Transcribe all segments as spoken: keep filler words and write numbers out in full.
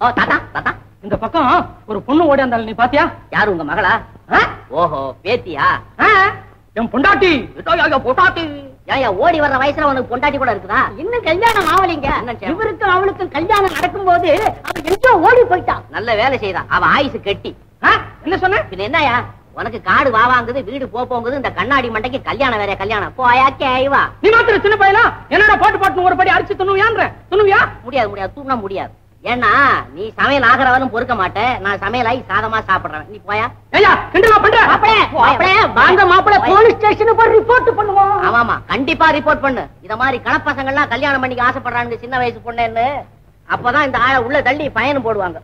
தாத்தா தாத்தா இந்த பக்கம் ஒரு பொண்ணு ஓடி வந்தாள், நீ பாத்தியா? யாரு உங்க மகளா? ஓஹோ பேத்தியா? என் பொண்டாட்டி. பொண்டாட்டி ஏன் ஓடி வர்ற வயசுல உனக்கு பொண்டாட்டி கூட இருக்குதா? இன்னும் கல்யாணம் ஆவலிங்க. இவருக்கும் அவளுக்கும் கல்யாணம் நடக்கும் போது அவ எங்கோ ஓடி போயிட்டா. நல்ல வேலை செய்தா. அவ ஆயுசு கெட்டி. என்ன சொன்ன? பின்ன என்னயா உனக்கு காடு வாவாங்குது, வீடு போப்போங்குது, இந்த கண்ணாடி மண்டைக்கு கல்யாணம் வேற கல்யாணம். போயா கேவா. நீ மாத்திர சின்ன பையலா என்னடா பாட்டு பாட்டு ஒரு படி அடிச்சு துணுவியான்ற துணுவியா? முடியாது முடியாது தூண முடியாது. ஏன்னா நீ சமையல் ஆகிறவனும் பொறுக்க மாட்டேன். நான் சமையலாகி சாதமா சாப்பிடுறேன். நீ போயா. ஐயா கிண்டலா பண்ற? அப்படியே வாங்க மாப்பிள போலீஸ் ஸ்டேஷனுக்கு போய் ரிப்போர்ட் பண்ணுவோம். ஆமாமா கண்டிப்பா ரிப்போர்ட் பண்ணு. இத மாதிரி கலப்பசங்க எல்லாம் கல்யாணம் பண்ணிக்க ஆசைப்படுறாங்க சின்ன வயசு பொண்ணுன்னு. அப்பதான் இந்த ஆளை உள்ள தள்ளி பயணம் போடுவாங்க.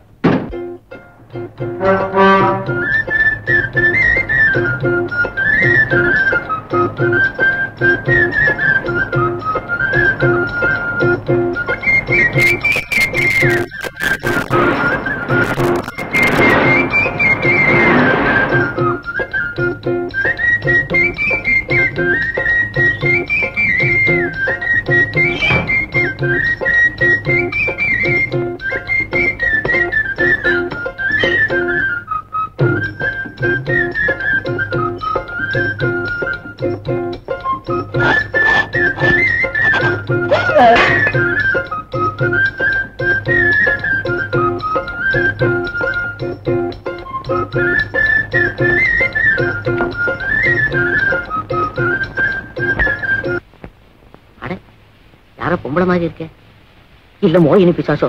யாரோ பொம்பளை மாதிரி இருக்கே. இல்ல மோகினி பிசாசோ?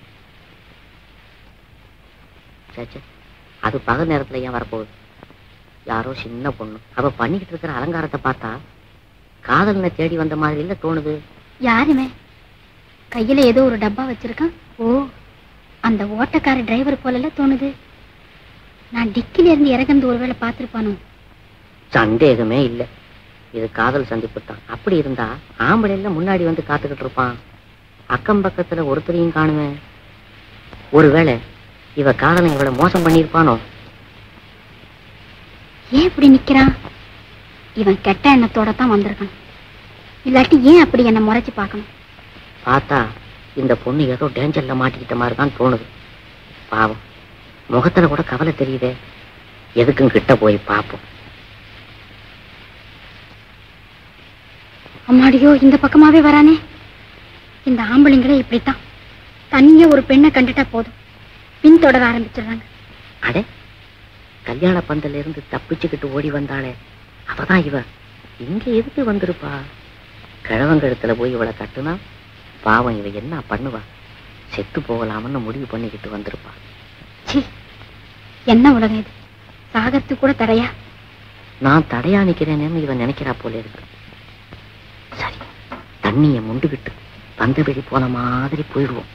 சே, அது பகல் நேரத்துல ஏன் வரப்போகுது? யாரோ சின்ன பொண்ணு. அவ பண்ணிக்கிட்டு இருக்கிற அலங்காரத்தை பார்த்தா காதலனை தேடி வந்த மாதிரி இல்ல தோணுது. யாருமே கையில ஏதோ ஒரு டப்பா வச்சிருக்கான். ஓ, அந்த ஓட்டக்கார டிரைவர் போல தோணுது. நான் டிக்கில இருந்து இறங்கந்து ஒருவேளை பார்த்திருப்பானோ? சந்தேகமே இல்ல, இது காதல் சந்திப்பு தான். அப்படி இருந்தா ஆம்பளை எல்லாம் முன்னாடி வந்து காத்துக்கிட்டு இருப்பான். அக்கம் பக்கத்துல ஒருத்தரையும் காணுமே. ஒருவேளை இவ காதலை இவ்வளவு மோசம் பண்ணிருப்பானோ? ஏன் இப்படி நிக்கிறான்? இவன் கெட்ட எண்ணத்தோட தான் வந்திருக்கான். இல்லாட்டி ஏன் அப்படி என்ன முறைச்சு பார்க்கணும்? பார்த்தா இந்த பொண்ணு ஏதோ டேஞ்சர்ல மாட்டிக்கிட்ட மாதிரி தான் தோணுது. பாவம், முகத்துல கூட கவலை தெரியுதே. எதுக்கும் கிட்ட போய் பார்ப்போம். அம்மாடியோ, இந்த பக்கமாவே வரானே. இந்த ஆம்பளைங்களே இப்படித்தான். தனியே ஒரு பெண்ணை கண்டுட்டா போதும், பின் தொடர ஆரம்பிச்சிடுறாங்க. அடே, கல்யாண பந்தல இருந்து தப்பிச்சுக்கிட்டு ஓடி வந்தாளே அவதான் இவ. இங்க எதுக்கு வந்திருப்பா? கிழவங்கழுத்துல போய் இவளை கட்டுனா பாவம் இவ என்ன பண்ணுவா? செத்து போகலாம்னு முடிவு பண்ணிக்கிட்டு வந்திருப்பா. சி, என்ன உலகம் இது? சாகத்து கூட தடையா? நான் தடையா நிக்கிறேன்னு இவன் நினைக்கிறா போல இருக்கு. சரி, தண்ணிய முண்டுகிட்டு பந்த வெளி போன மாதிரி போயிடுவோம்.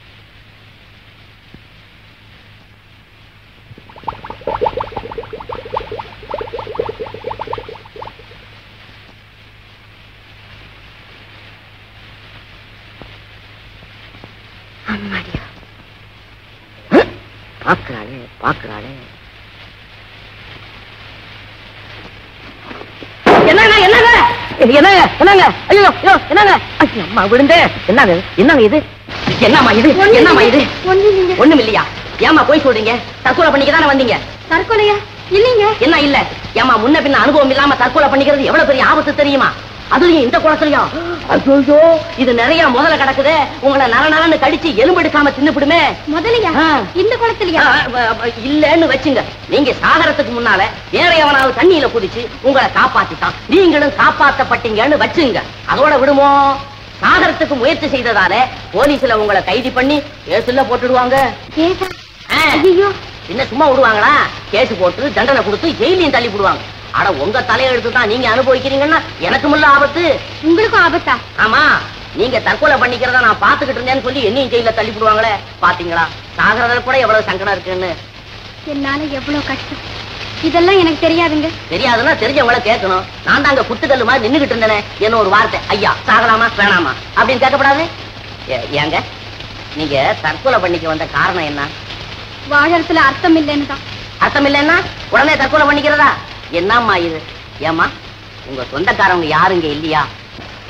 பாக்குறாளே பாக்குறாளே. என்னங்க என்னங்க என்னங்க என்னங்க ஐயோ ஐயோ என்னங்க அம்மா விழுந்தே. என்னங்க என்னங்க இது? என்னம்மா இது? என்னம்மா இது? ஒண்ணும் இல்லையா? ஏமா போய் சொல்றீங்க? தற்கொலை பண்ணிக்கதானே வந்தீங்க? தற்கொலையா? இல்லைங்க. என்ன இல்ல? ஏமா முன்ன பின்ன அனுபவம் இல்லாம தற்கொலை பண்ணிக்கிறது எவ்வளவு பெரிய ஆபத்து தெரியுமா? அதுலயும் இந்த குளத்துலயா? ஐயோ, இது நிறைய முதல்ல கிடக்குது. உங்களை நர நரன்னு கடிச்சு எலும்பு எடுக்காம தின்னுபிடுமே. முதலையா? இந்த குளத்துலயா? இல்லன்னு வச்சுங்க. நீங்க சாகரத்துக்கு முன்னால வேற எவனாவது தண்ணியில குதிச்சு உங்களை காப்பாத்திட்டான், நீங்களும் காப்பாத்தப்பட்டீங்கன்னு வச்சுங்க. அதோட விடுமோ? சாகரத்துக்கு முயற்சி செய்ததால போலீஸ்ல உங்களை கைது பண்ணி கேஸ்ல போட்டுடுவாங்க. என்ன சும்மா விடுவாங்களா? கேஸ் போட்டு தண்டனை கொடுத்து ஜெயிலையும் தள்ளி விடுவாங்க. அட, உங்க தலையெழுத்து தான் நீங்க அனுபவிக்கிறீங்கன்னா எனக்கு முல்ல ஆபத்து. உங்களுக்கும் ஆபத்தா? ஆமா, நீங்க தற்கொலை பண்ணிக்கிறத நான் பாத்துக்கிட்டு இருந்தேன்னு சொல்லி என்னையும் ஜெயில தள்ளி விடுவாங்களே. பாத்தீங்களா சாகரத கூட எவ்வளவு சங்கடம் இருக்குன்னு. என்னால எவ்வளவு கஷ்டம், இதெல்லாம் எனக்கு தெரியாதுங்க. தெரியாதுன்னா தெரிஞ்சவங்கள கேட்கணும். நான் தாங்க குத்துக்கல்லு மாதிரி நின்னுகிட்டு இருந்தேனே. என்ன ஒரு வார்த்தை, ஐயா சாகலாமா வேணாமா அப்படின்னு கேட்கப்படாது? ஏங்க, நீங்க தற்கொலை பண்ணிக்க வந்த காரணம் என்ன? வாழறதுல அர்த்தம் இல்லைன்னு தான். அர்த்தம் இல்லைன்னா உடனே தற்கொலை பண்ணிக்கிறதா? என்னம்மா இது? ஏமா, உங்க சொந்தக்காரவங்க யாருங்க இல்லையா?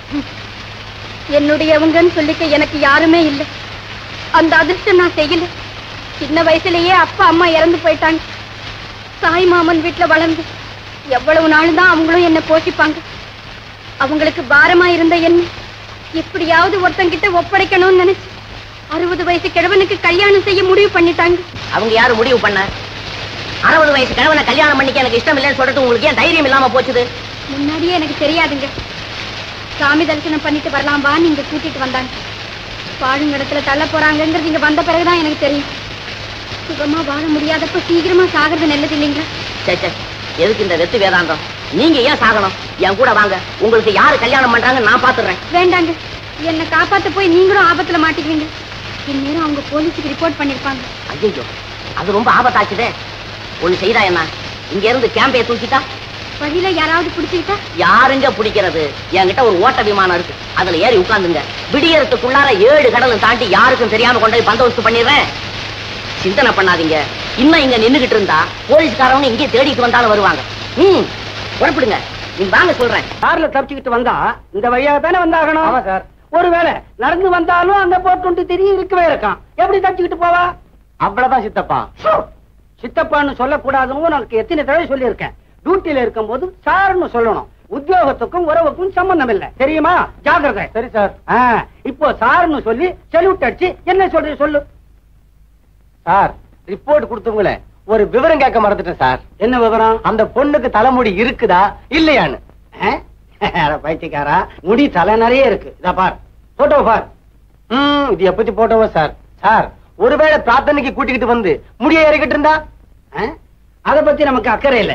என்னுடையவங்கன்னு சொல்லிக்க எனக்கு யாருமே இல்லை. அந்த அதிர்ஷ்டம் நான் செய்யல. சின்ன வயசுலயே அப்பா அம்மா இறந்து போயிட்டாங்க. தாய் மாமன் வீட்டுல வளர்ந்து எவ்வளவு நாள் தான் அவங்களும் என்ன போஷிப்பாங்க. அவங்களுக்கு பாரமா இருந்த என்ன எப்படியாவது ஒருத்தங்கிட்ட ஒப்படைக்கணும்னு நினைச்சு அறுபது வயசு கிழவனுக்கு கல்யாணம் செய்ய முடிவு பண்ணிட்டாங்க. அவங்க யாரு முடிவு பண்ண? அறுபது வயசு கிழவனை கல்யாணம் பண்ணிக்க எனக்கு இஷ்டம் இல்லைன்னு சொல்லிட்டு உங்களுக்கு ஏன் தைரியம் இல்லாம போச்சுது? முன்னாடியே எனக்கு தெரியாதுங்க. சாமி தரிசனம் பண்ணிட்டு வரலாம் வா நீங்க கூட்டிட்டு வந்தாங்க. பாழுங்கடத்துல தள்ள போறாங்கிறது இங்க வந்த பிறகுதான் எனக்கு தெரியும். சுகமா வாழ முடியாதப்ப சீக்கிரமா சாகிறது நல்லது இல்லைங்க. சே, எதுக்கு இந்த வெத்து வேதாந்தம்? நீங்க ஏன் சாகணும்? என் கூட வாங்க, உங்களுக்கு யாரு கல்யாணம் பண்றாங்க நான் பாத்துறேன். வேண்டாங்க, என்ன காப்பாத்த போய் நீங்களும் ஆபத்துல மாட்டிக்குவீங்க. இந்நேரம் அவங்க போலீஸுக்கு ரிப்போர்ட் பண்ணிருப்பாங்க. ஐயோ, அது ரொம்ப ஆபத்தாச்சுதே. ஒண்ணு செய்தா என்ன, இங்க இருந்து கேம்பைய தூக்கிட்டா வழியில யாராவது பிடிச்சுக்கிட்டா? யாருங்க பிடிக்கிறது? என்கிட்ட ஒரு ஓட்ட விமானம் இருக்கு, அதுல ஏறி உட்கார்ந்துங்க. விடியறதுக்குள்ளார ஏழு கடலும் தாண்டி யாருக்கும் தெரியாம கொண்டு போய் பந்தோபஸ்து பண்ணிடுறேன். சிந்தனை பண்ணாதீங்க. இன்னும் இங்க நின்னுகிட்டு இருந்தா போலீஸ்காரவங்க இங்கே தேடிட்டு வந்தாலும் வருவாங்க. ம், புறப்படுங்க. நீங்க வாங்க சொல்றேன். கார்ல தப்பிச்சுக்கிட்டு வந்தா இந்த வழியாக தானே வந்தாகணும். ஆமா சார். ஒருவேளை நடந்து வந்தாலும் அங்க போட்டு தெரியும் இருக்கவே இருக்கான். எப்படி தப்பிச்சுக்கிட்டு போவா? அவ்வளவுதான் சித்தப்பா. சித்தப்பான்னு சொல்லக்கூடாதுன்னு உனக்கு எத்தனை தடவை சொல்லியிருக்கேன். டியூட்டியில இருக்கும் போது சார்னு சொல்லணும். உத்தியோகத்துக்கும் உறவுக்கும் சம்பந்தம் இல்ல, தெரியுமா? ஜாக்கிரதை. சரி சார். இப்போ சார்னு சொல்லி செல்யூட் அடிச்சு என்ன சொல்ற சொல்லு. சார், ரிப்போர்ட் கொடுத்தவங்களே ஒரு விவரம் கேட்க மறந்துட்டேன் சார். என்ன விவரம்? அந்த பொண்ணுக்கு தலைமுடி இருக்குதா இல்லையான்னு. பைத்தியக்காரா, முடி தலை நிறைய இருக்கு. இதா பார், போட்டோ பார். ம், இது எப்பத்தி போட்டோவா சார்? சார், ஒருவேளை பிரார்த்தனைக்கு கூட்டிக்கிட்டு வந்து முடிய இறக்கிட்டு இருந்தா? அத பத்தி நமக்கு அக்கறை இல்ல.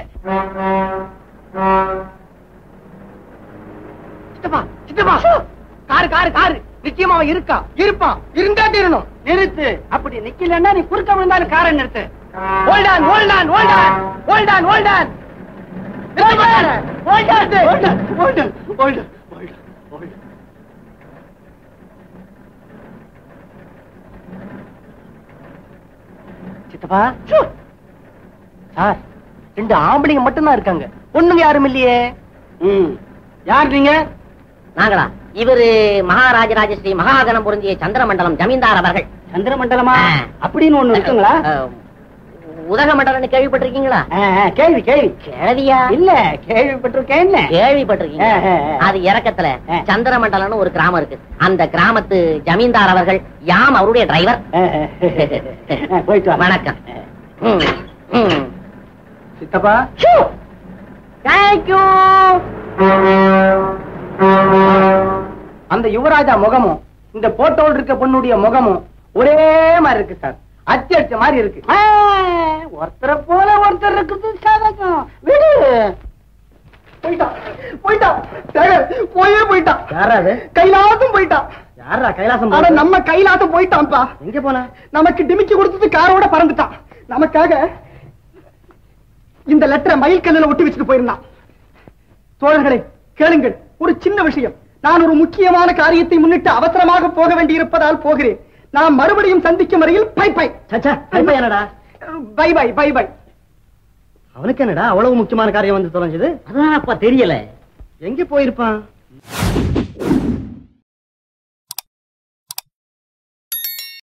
சித்தப்பா, சித்தப்பா, காரு காரு காரு நிச்சயமா அவன் இருக்கா, இருப்பான், இருந்தா தீரணும். நிறுத்து. அப்படி நிக்கலன்னா நீ குறுக்க விழுந்தாலும் காரை நிறுத்து. Hold on, hold on, hold on, hold on, hold on. Hold on, hold on, hold on, hold on, hold on, hold on, hold on. சித்தப்பா, சார், ரெண்டு ஆம்பளைங்க மட்டும்தான் இருக்காங்க, பொண்ணுங்க யாரும் இல்லையே. ம், யார் நீங்க? நாங்களா? இவரு மகாராஜராஜ ஸ்ரீ மகாகணம் பொருந்திய சந்திரமண்டலம் ஜமீன்தார் அவர்கள். சந்திரமண்டலமா அப்படின்னு ஒண்ணு இருக்குங்களா? உதகமண்டலம்னு கேள்விப்பட்டிருக்கீங்களா? கேள்வி கேள்வி கேள்வியா? இல்ல, கேள்விப்பட்டிருக்கேன். கேள்விப்பட்டிருக்கீங்க. அது இறக்கத்துல சந்திரமண்டலம்னு ஒரு கிராமம் இருக்கு. அந்த கிராமத்து ஜமீன்தார் அவர்கள், யாம் அவருடைய டிரைவர். போயிட்டு வணக்கம். சித்தப்பா, தேங்க்யூ. அந்த யுவராஜா முகமும் இந்த போட்டோல் இருக்க பொண்ணுடைய முகமும் ஒரே மாதிரி இருக்கு சார். அச்சு அடிச்ச மாதிரி இருக்கு. ஒருத்தரை போல ஒருத்தர் இருக்குது சாதகம். விடு. போயிட்டான் போயிட்டான் போயே போயிட்டான். யாராவது? கைலாசம் போயிட்டான். யாரா கைலாசம்? ஆனா நம்ம கைலாசம் போயிட்டான்ப்பா. எங்க போனா? நமக்கு டிமிக்கி கொடுத்தது காரோட பறந்துட்டான். நமக்காக இந்த லெட்டரை மயில் கல்லுல ஒட்டி வச்சுட்டு போயிருந்தான். தோழர்களே கேளுங்கள், ஒரு சின்ன விஷயம். நான் ஒரு முக்கியமான காரியத்தை முன்னிட்டு அவசரமாக போக வேண்டி இருப்பதால் போகிறேன். நான் மறுபடியும் சந்திக்கும் வரையில் பை பை. என்னடா பை பை பை பை. அவனுக்கு என்னடா அவ்வளவு முக்கியமான காரியம் வந்து தொலைஞ்சது? அதான் அப்பா தெரியல. எங்க போயிருப்பான்?